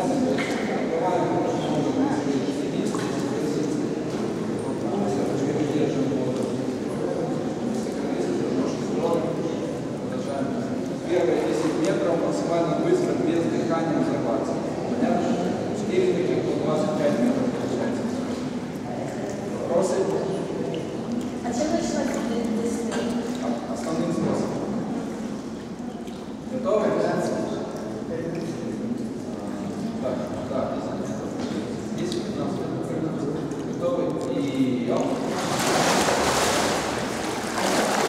Первые 10 метров максимально быстро, без дыхания взорваться. Понятно? 4 таких по 25 метров получается. Вопросы? А чем начинать дисциплину? Основным способом. Готовы? Так, 10-15 метров. Готовы? И